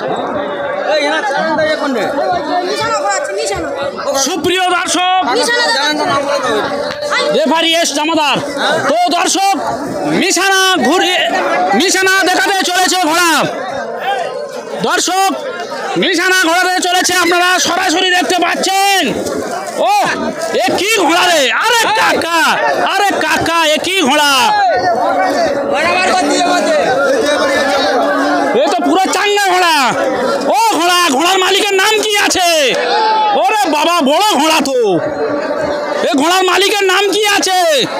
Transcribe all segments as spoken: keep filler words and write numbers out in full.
সুপ্রিয় দর্শক, referee S জামাদার। তো দর্শক, নিশানা ঘুরে নিশানা দেখাতে চলেছে ঘোড়া। দর্শক, নিশানা ঘোড়াতে চলেছে, আপনারা সরাসরি দেখতে পাচ্ছেন। ও এ কি ঘোড়া রে! আরে কাকা, আরে কাকা, এ কি ঘোড়া! এ তো পুরো চাঙ্গা ঘোড়া। ও ঘোড়া, ঘোড়ার মালিকের নাম কি আছে? ওরে বাবা, বড় ঘোড়া তো। এ ঘোড়ার মালিকের নাম কি আছে?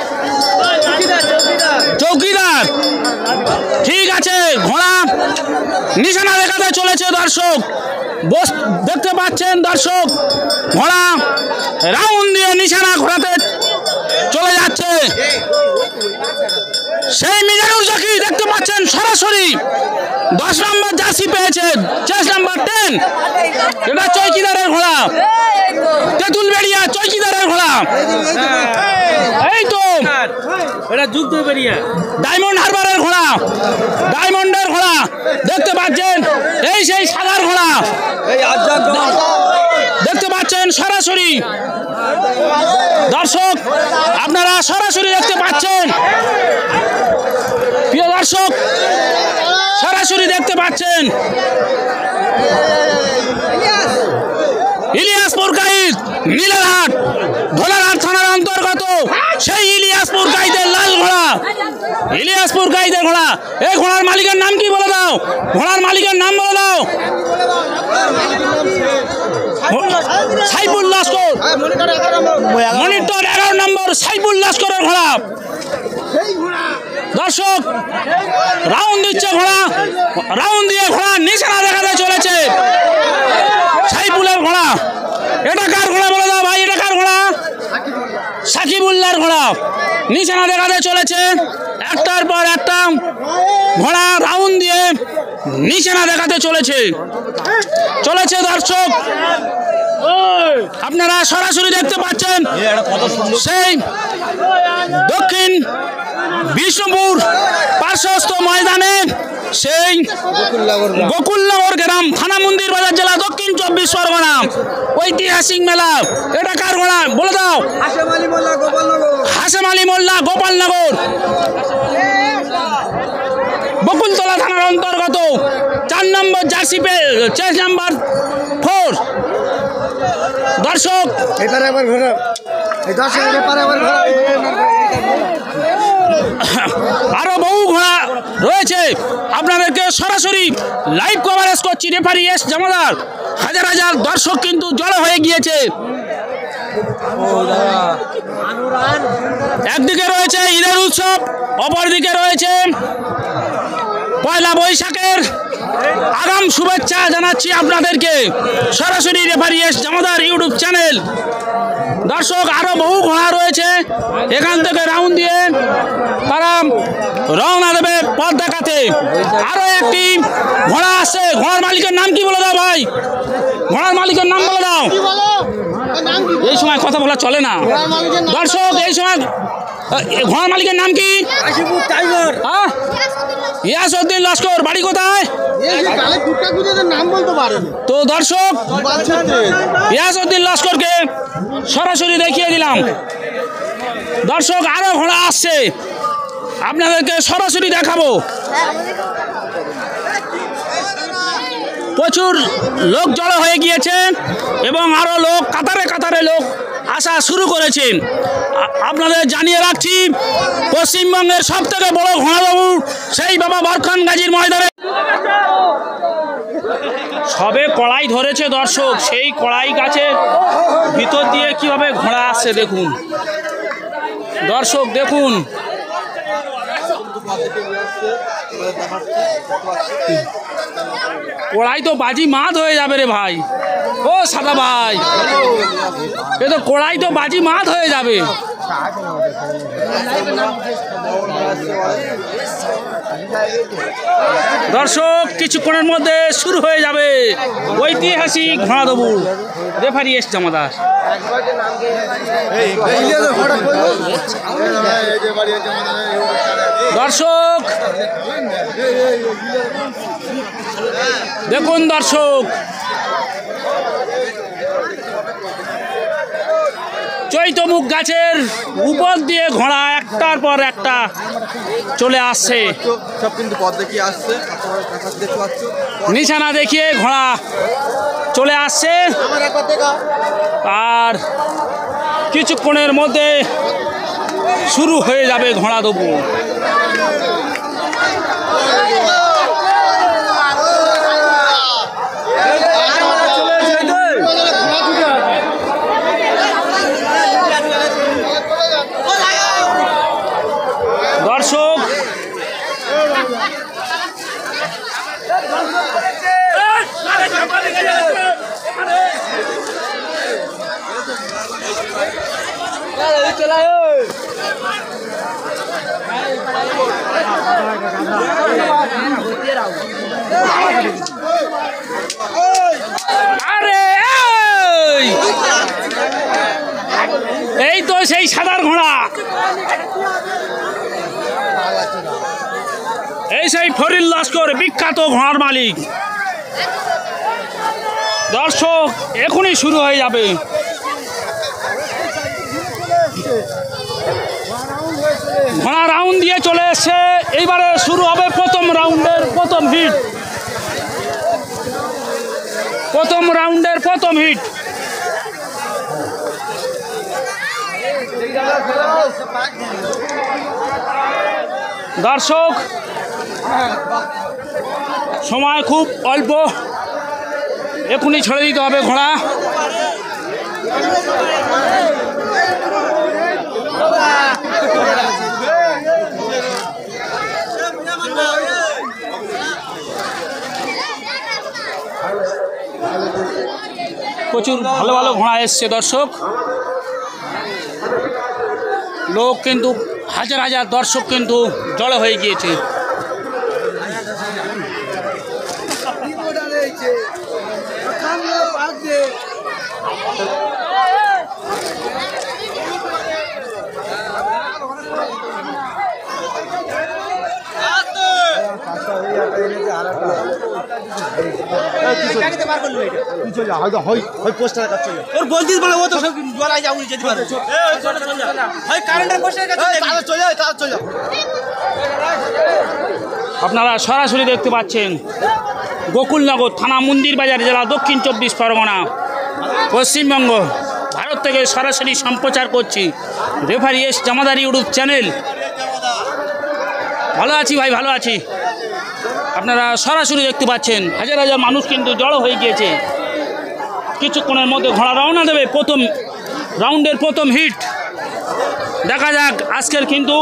চৌকিদার। ঠিক আছে, ঘোড়া নিশানা দেখাতে চলেছে দর্শক। বস দেখতে পাচ্ছেন দর্শক, ঘোড়া রাউন্ড দিয়ে নিশানা ঘোরাতে চলে যাচ্ছে। সেই মিজানুর জকি দেখতে পাচ্ছেন সরাসরি দশ নম্বর জার্সি পেয়েছে, চেস নাম্বার টেন। এটা চৌকিদারের ঘোড়া, তেঁতুল বেড়িয়া চৌকিদারের ঘোড়া। এই তো এটা যুদ্ধ বেরিয়া ডায়মন্ড হারবারের ঘোড়া, ডায়মন্ডের ঘোড়া দেখতে পাচ্ছেন। এই সেই সাদার ঘোড়া দেখতে পাচ্ছেন সরাসরি দর্শক, আপনারা সরাসরি দেখতে পাচ্ছেন। প্রিয় দর্শক, সরাসরি দেখতে পাচ্ছেন ইলিয়াসপুর গাইড, নীলারহাট, ধোলারহাট থানার অন্তর্গত সেই ইলিয়াসপুর গাইদের লাল ঘোড়া, ইলিয়াসপুর গাইদের ঘোড়া। এই ঘোড়ার মালিকের নাম কি বলে দাও? ঘোড়ার মালিকের নাম বলে দাও। সাইফুল লস্কর, মনিটর এগারো নম্বর সাইফুল লস্করের ঘোড়া। দর্শক, রাউন্ড দিচ্ছে ঘোড়া, রাউন্ড দিয়ে ঘোড়া নিশানা দেখাতে চলেছে। সাইফুলের ঘোড়া। এটা কার ঘোড়া বলে দাও ভাই? এটা কার ঘোড়া? সাকিবুল্লাহর ঘোড়া। নিশানা দেখাতে চলেছে, একটার পর একটা ঘোড়া রাউন্ড দিয়ে নিশানা দেখাতে চলেছে চলেছে দর্শক, আপনারা সরাসরি দেখতে পাচ্ছেন। সেই দক্ষিণ বিষ্ণুপুর পার্শ্বস্থ ময়দানে সেই গোকুলনগর গ্রাম, থানা মন্দির বাজার, জেলা দক্ষিণ চব্বিশ পরগনা, ঐতিহাসিক মেলা। এটা কার ঘোড়া বলে দাও? হাশেম আলী মোল্লা, গোপালনগর, বকুলতলা থানার অন্তর্গত, চার নম্বর জার্সি পে চেস নাম্বার ফোর। দর্শক, আরো বহু ঘোড়া রয়েছে, আপনাদেরকে সরাসরি লাইভ কভারেজ করছি। Referee S Jamadar. হাজার হাজার দর্শক কিন্তু জড়ো হয়ে গিয়েছে। একদিকে রয়েছে ঈদের উৎসব, অপরদিকে রয়েছে পয়লা বৈশাখের আগাম শুভেচ্ছা জানাচ্ছি আপনাদেরকে সরাসরি referee S Jamadar YouTube channel. দর্শক, আরো বহু ঘোড়া রয়েছে, এখান থেকে রাউন্ড দিয়ে তারা রওনা দেবে পথ দেখাতে। আরো একটি ঘোড়া আসছে, ঘোড়ার মালিকের নাম কি বলে দাও ভাই? ঘোড়ার মালিকের নাম বলে দাও। এই সময় কথা বলা চলে না দর্শক, এই সময় ঘোড়ার মালিকের নাম কি? ইয়াসউদ্দিন লস্কর। বাড়ি কোথায়? তো দর্শক, ইয়াসউদ্দিন লস্করকে সরাসরি দেখিয়ে দিলাম। দর্শক, আরো ঘোড়া আসছে, আপনাদেরকে সরাসরি দেখাবো। প্রচুর লোক জড়ো হয়ে গিয়েছে এবং আরো লোক কাতারে কাতারে লোক আসা শুরু করেছেন। আপনাদের জানিয়ে রাখছি, পশ্চিমবঙ্গের সব থেকে বড় ঘোড়াবাবু সেই বাবা বরখান গাজীর ময়দানে সবে কড়াই ধরেছে দর্শক। সেই কড়াই গাছের ভিতর দিয়ে কিভাবে ঘোড়া আসছে দেখুন দর্শক, দেখুন। কড়াই তো বাজি মাত হয়ে যাবে রে ভাই। ও সাদা ভাই, এ তো কড়াই তো বাজি মাত হয়ে যাবে। দর্শক কিছুক্ষণের মধ্যে শুরু হয়ে যাবে ঐতিহাসিক ঘোড়া দৌড়। Referee S Jamadar. দর্শক দেখুন, দর্শক চৈতমুখ গাছের উপর দিয়ে ঘোড়া একটার পর একটা চলে আসছে। সব কিন্তু পথ দেখিয়ে আসছে, নিশানা দেখিয়ে ঘোড়া চলে আসছে আর কিছুক্ষণের মধ্যে শুরু হয়ে যাবে ঘোড়া দৌড়। দর্শক আরে এই তো সেই সাদার ঘোড়া, এই সেই ফরিদ লস্কর বিখ্যাত ঘোড়ার মালিক। দর্শক এখনই শুরু হয়ে যাবে। ঘোড়া রাউন্ড দিয়ে চলে এসছে, এইবারে শুরু হবে প্রথম রাউন্ডের প্রথম হিট। প্রথম রাউন্ডের প্রথম হিট। দর্শক সময় খুব অল্প, এখনই ছেড়ে দিতে হবে ঘোড়া। প্রচুর ভালো ভালো ঘোড়া এসছে দর্শক, লোক কিন্তু হাজার হাজার দর্শক কিন্তু জড়ো হয়ে গিয়েছে। আপনারা সরাসরি দেখতে পাচ্ছেন গোকুলনগর থানা, মন্দির বাজার, জেলা দক্ষিণ চব্বিশ পরগনা, পশ্চিমবঙ্গ, ভারত থেকে সরাসরি সম্প্রচার করছি referee S Jamadar YouTube channel. ভালো আছি ভাই, ভালো আছি। আপনারা সরাসরি দেখতে পাচ্ছেন হাজার হাজার মানুষ কিন্তু জড়ো হয়ে গিয়েছে। কিছুক্ষণের মধ্যে ঘোড়া রওনা দেবে প্রথম রাউন্ডের প্রথম হিট। দেখা যাক আজকের কিন্তু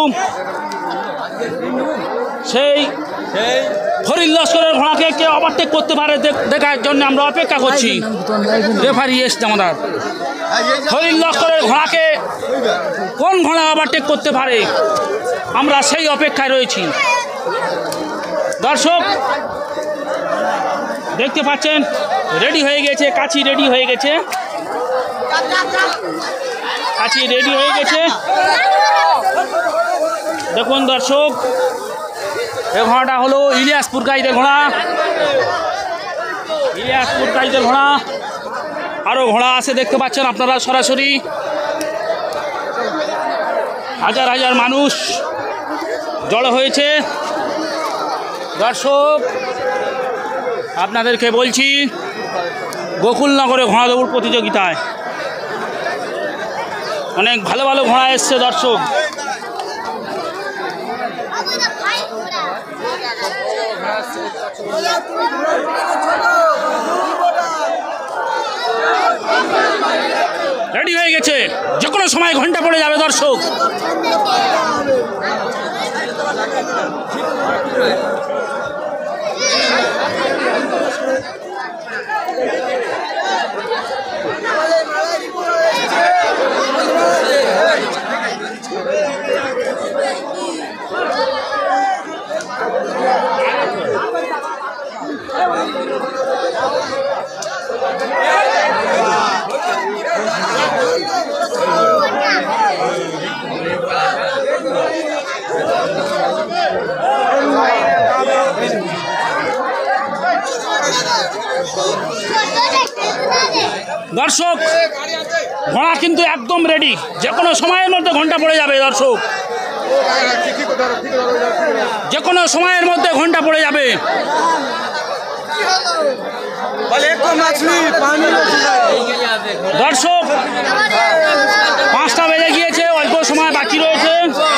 সেই ফরিদ লস্করের ঘোড়াকে কে ওভারটেক করতে পারে দেখার জন্য আমরা অপেক্ষা করছি। Referee S Jamadar. ফরিদ লস্করের ঘোড়াকে কোন ঘোড়া ওভারটেক করতে পারে, আমরা সেই অপেক্ষায় রয়েছি। দর্শক দেখতে পাচ্ছেন রেডি হয়ে গেছে, কাছি রেডি হয়ে গেছে, কাছি রেডি হয়ে গেছে। দেখুন দর্শক, এই ঘোড়াটা হলো ইলিয়াসপুর গাইদের ঘোড়া, ইলিয়াসপুর গাইদের ঘোড়া। আরও ঘোড়া আছে দেখতে পাচ্ছেন আপনারা সরাসরি। হাজার হাজার মানুষ জড়ো হয়েছে। দর্শক আপনাদেরকে বলছি গোকুলনগরে ঘোড়া দৌড় প্রতিযোগিতায় অনেক ভালো ভালো ঘোড়া এসছে। দর্শক রেডি হয়ে গেছে, যে কোনো সময় ঘন্টা পড়ে যাবে। দর্শক দর্শক ঘোড়া কিন্তু একদম রেডি, যে কোনো সময়ের মধ্যে ঘন্টা পড়ে যাবে। দর্শক যে কোনো সময়ের মধ্যে ঘন্টা পড়ে যাবে। দর্শক পাঁচটা বেজে গিয়েছে, অল্প সময় বাকি রয়েছে।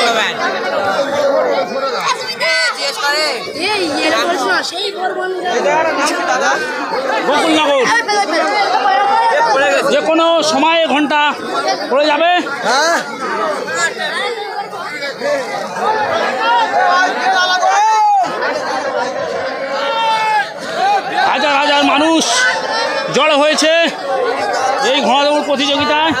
গোকুলনগর যে কোনো সময়ে ঘন্টা পড়ে যাবে। হাজার হাজার মানুষ জড়ো হয়েছে এই ঘোড়া দৌড় প্রতিযোগিতায়।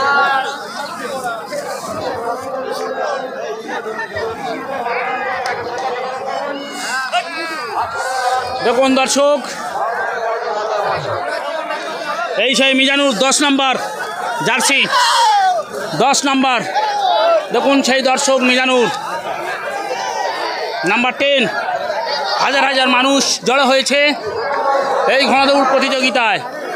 দেখুন দর্শক, এই সেই মিজানুর দশ নাম্বার জার্সি, দশ নাম্বার। দেখুন সেই দর্শক মিজানুর নাম্বার টেন। হাজার হাজার মানুষ জড়ো হয়েছে এই ঘোড়া দৌড় প্রতিযোগিতায়।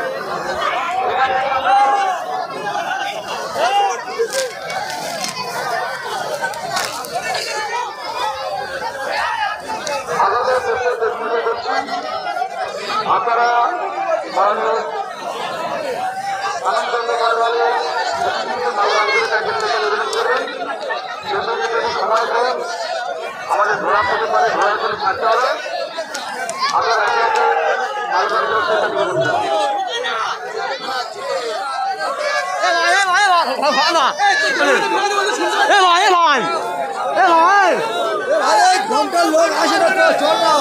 আপনারা আমাদের ঘোরা পেতে পারে, ঘোরা করে থাকতে হবে। ঘন্টার লোক আসে না, চল না।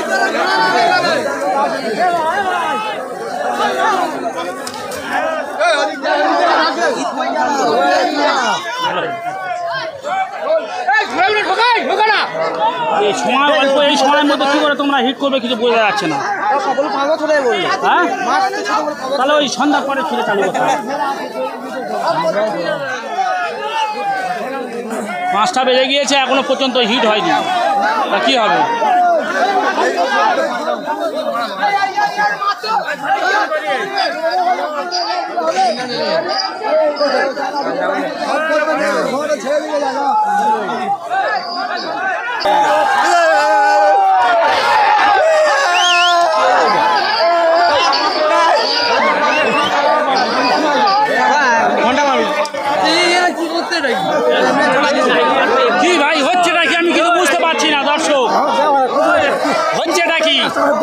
এই সময় অল্প, এই সময়ের মধ্যে কি করে তোমরা হিট করবে কিছু বোঝা যাচ্ছে না। হ্যাঁ, তাহলে ওই সন্ধ্যার পরে ছুটে চালু করতে হবে। পাঁচটা বেজে গিয়েছে, এখনো পর্যন্ত হিট হয়নি, তা কি হবে? কি ভাই হচ্ছেটা কি আমি কিন্তু বুঝতে পারছি না। দর্শক হচ্ছেটা কি?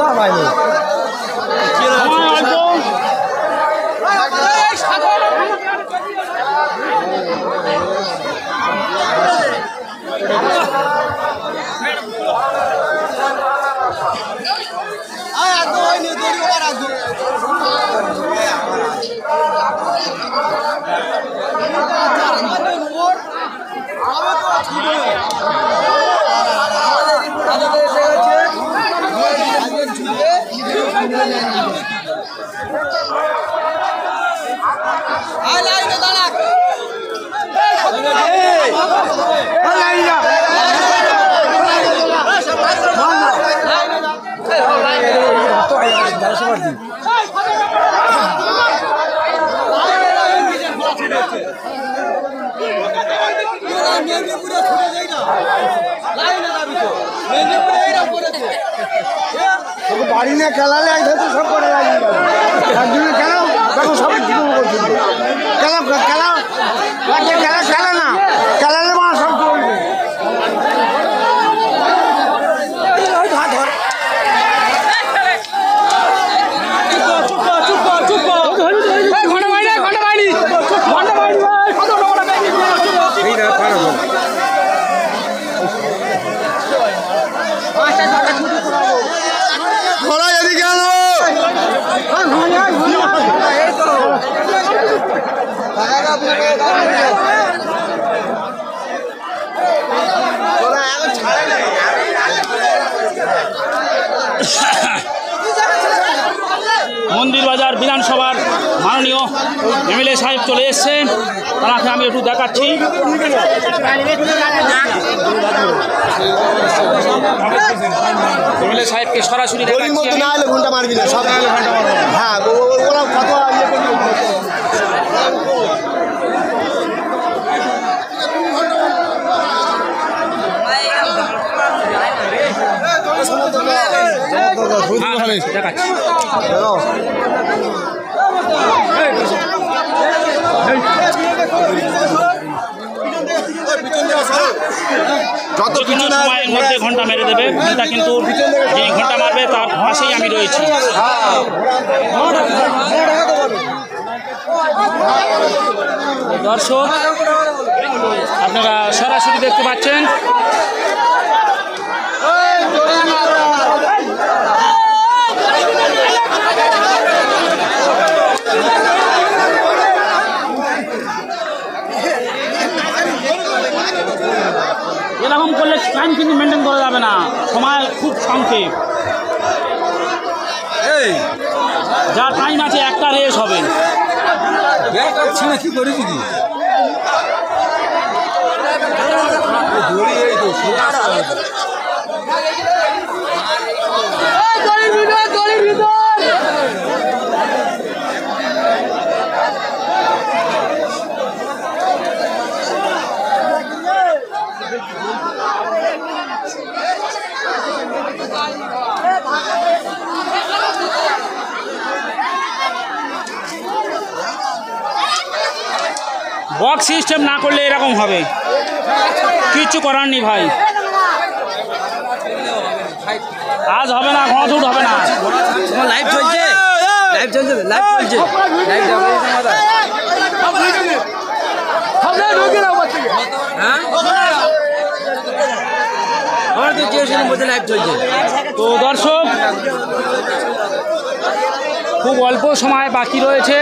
বাড়ি না খেলালে একসাথে সব করে লাগিয়ে যাবে। একজনে খেলাও দেখো সবাই শুরু করছে, খেলা খেলা খেলা খেলা না খেলালে মা সব করবে। মন্দির বাজার বিধানসভার মাননীয় এমএলএ সাহেব চলে এসছেন, তাকে আমি একটু দেখাচ্ছি। এমএলএ সাহেবকে সরাসরি দেখাচ্ছি। ঘন্টা মারবি না সব হ্যাঁ ওরা কত ইয়ে করবি। দেখাচ্ছি যত কিছু সময়ের মধ্যে ঘন্টা মেরে দেবে, ঘন্টা কিন্তু যিনি ঘন্টা মারবে তার পাশেই আমি রয়েছি। দর্শক আপনারা সরাসরি দেখতে পাচ্ছেন। এরকম করলে টাইম কিন্তু মেনটেন করা যাবে না, সময় খুব সংক্ষেপ। যা টাইম আছে একটা রেস হবে। কি করেছি কি বক্স সিস্টেম না করলে এরকম হবে, কিচ্ছু করার নেই ভাই। আজ হবে না, ঘনঝুট হবে না। লাইভ চলছে লাইভ চলছে লাইভ চলছে লাইভ যাবে হ্যাঁ আমার তো জিও বলতে লাইভ চলছে। তো দর্শক খুব অল্প সময় বাকি রয়েছে।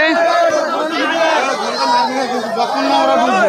যখন না ওরা বুঝবে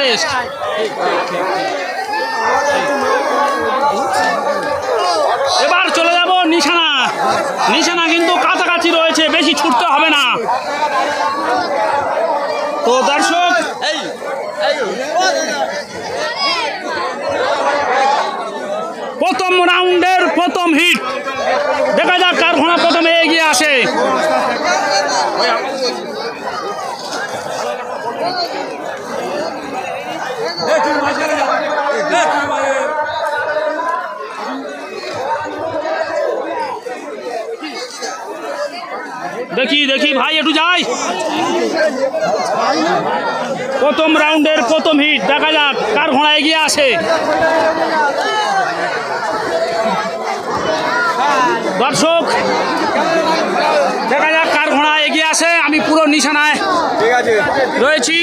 ফরেস্ট। এবার চলে যাব নিশানা। নিশানা কিন্তু কাছাকাছি রয়েছে, বেশি ছুটতে হবে না। তো দর্শক প্রথম রাউন্ডের প্রথম হিট, দেখা যাক কার ঘোড়া প্রথমে এগিয়ে আসে। দেখি দেখি ভাই একটু যাই। প্রথম রাউন্ডের প্রথম হিট, দেখা যাক কার ঘোড়া এগিয়ে আসে। দর্শক দেখা যাক কার ঘোড়া এগিয়ে আসে। আমি পুরো নিশানায় রয়েছি।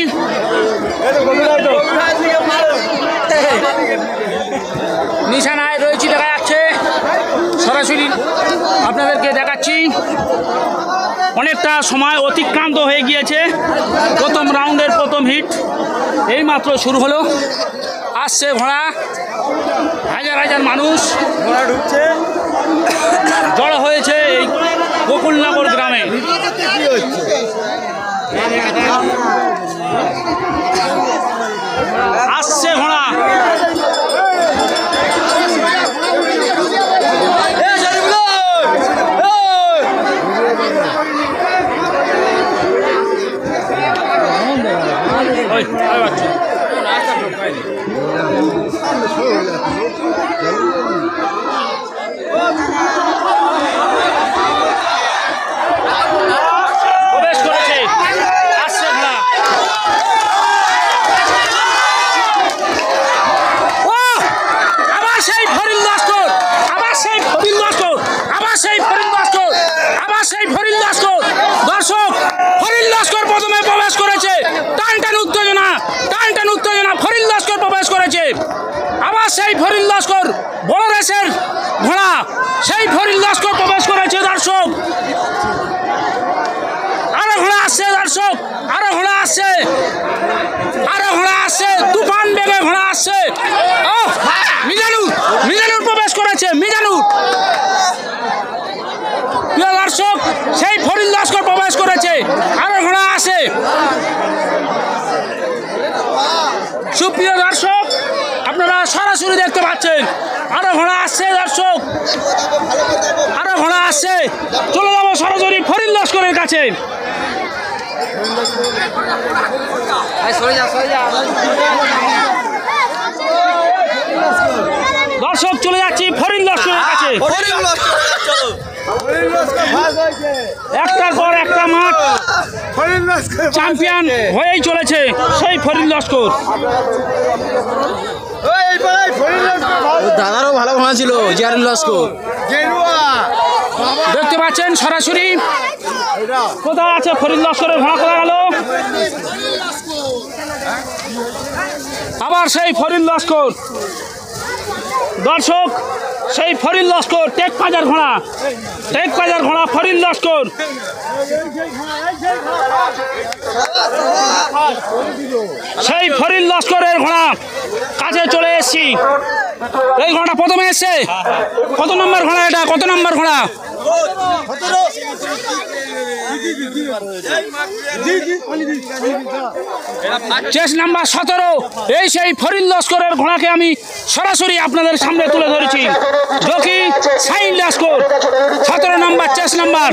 নিশানায় রয়েছি, দেখা যাচ্ছে সরাসরি আপনাদেরকে দেখাচ্ছি। অনেকটা সময় অতিক্রান্ত হয়ে গিয়েছে। প্রথম রাউন্ডের প্রথম হিট এইমাত্র শুরু হলো। আসছে ঘোড়া, হাজার হাজার মানুষ ঘোড়া ঢুকছে, জড়ো হয়েছে এই গোকুলনগর গ্রামে। আসছে ঘোড়া, প্রবেশ করেছে। আসছে ঘোড়া, ও আবার সেই ফরিদ লস্কর, আবার সেই ফরিদ লস্কর, আবার সেই ফরিদ লস্কর, আবার সেই ফরিদ লস্কর। দর্শক ফরিদ লস্কর প্রথমে প্রবেশ করেছে। টান টান উত্তেজনা, টান টান উত্তেজনা, ফরিদ লস্কর প্রবেশ করেছে। আবার সেই ফরিদ লস্কর, বড় রেসের ঘোড়া, সেই ফরিদ লস্কর প্রবেশ করেছে। দর্শক আরো ঘোড়া আসছে, দর্শক আরো ঘোড়া আসছে, আরো ঘোড়া আসছে, তুফান বেগে ঘোড়া আসছে। ও মিজানুর, মিজানুর প্রবেশ করেছে, মিজানুর। প্রিয় দর্শক সেই ফরিদ লস্কর প্রবেশ করেছে, আরো ঘোড়া আসে। সুপ্রিয় দর্শক আপনারা সরাসরি দেখতে পাচ্ছেন আরো ঘোড়া আসছে। দর্শক আরো ঘোড়া আসছে। চলে যাবো সরাসরি ফরিদ লস্করের কাছে। দর্শক চলে যাচ্ছি ফরিদ লস্করের কাছে। একটার পর একটা মাঠ চ্যাম্পিয়ন হয়েই চলেছে সেই ফরিদ লস্কর। দাদারও ভালো ঘোড়া ছিল জিয়ারুল লস্কর। দেখতে পাচ্ছেন সরাসরি কোথায় আছে ফরিদ লস্করের ঘোড়া, কোথায় গেল? আবার সেই ফরিদ লস্কর। দর্শক সেই ফরিদ লস্কর, টেক পাজার ঘোড়া, টেক পাজার ঘোড়া ফরিদ লস্কর। সেই ফরিদ লস্করের ঘোড়া কাছে চলে এসেছি। এই ঘোড়াটা প্রথমে এসছে। কত নম্বর ঘোড়া এটা, কত নম্বর ঘোড়া? চেস নাম্বার সতেরো। এই সেই ফরিদ লস্করের ঘোড়াকে আমি সরাসরি আপনাদের সামনে তুলে ধরেছি। জকি সাইন লস্কর, সতেরো নম্বর চেস নাম্বার।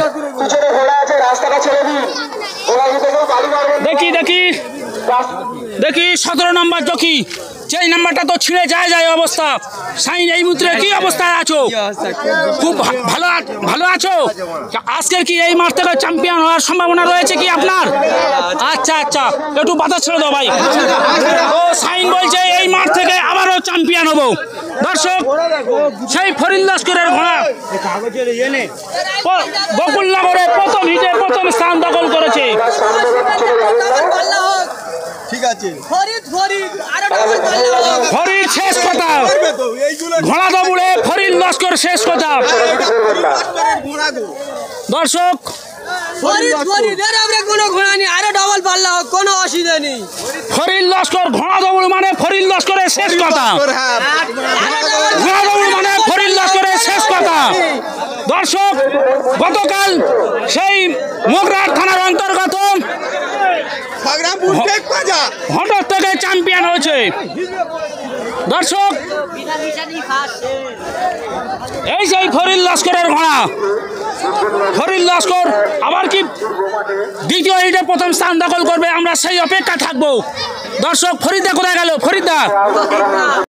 দেখি দেখি দেখি সতেরো নম্বর জকি, চেস নাম্বারটা তো ছিঁড়ে যায় যায় অবস্থা। সাইন এই মুহূর্তে কি অবস্থায় আছো? খুব ভালো ভালো আছো? আজকের কি এই মাঠ থেকে চ্যাম্পিয়ন হওয়ার সম্ভাবনা রয়েছে কি আপনার? আচ্ছা আচ্ছা, একটু বাতাস ছেড়ে দাও ভাই। ও সাইন বলছে এই মাঠ থেকে আবারও চ্যাম্পিয়ন হবো। দর্শক সেই ফরিদ লস্করের ঘোড়া গোকুলনগরে প্রথম হিটে প্রথম স্থান দখল করেছে। ঠিক আছে, ফরিদ শেষ কথা, ঘোড়া দৌড়ে ফরিদ লস্কর শেষ কথা। দর্শক কোনো ঘোড়া নেই, আরো ডবল পাল্লা হোক, কোনো অসুবিধা নেই। ফরিদ লস্কর ঘোড়া দৌড় মানে ফরিদ লস্করের শেষ কথা। ঘোড়া দৌড় মানে ফরিদ লস্করের শেষ কথা। দর্শক, গতকাল সেই মোগরার থানার অন্তর্গত হঠাৎ থেকে চ্যাম্পিয়ন হয়েছে। দর্শক, এই সেই ফরিদ লস্করের ঘোড়া। ফরিদ লস্কর আবার কি দ্বিতীয় হিটে প্রথম স্থান দখল করবে, আমরা সেই অপেক্ষা থাকবো। দর্শক, ফরিদা কোথায় গেল? ফরিদা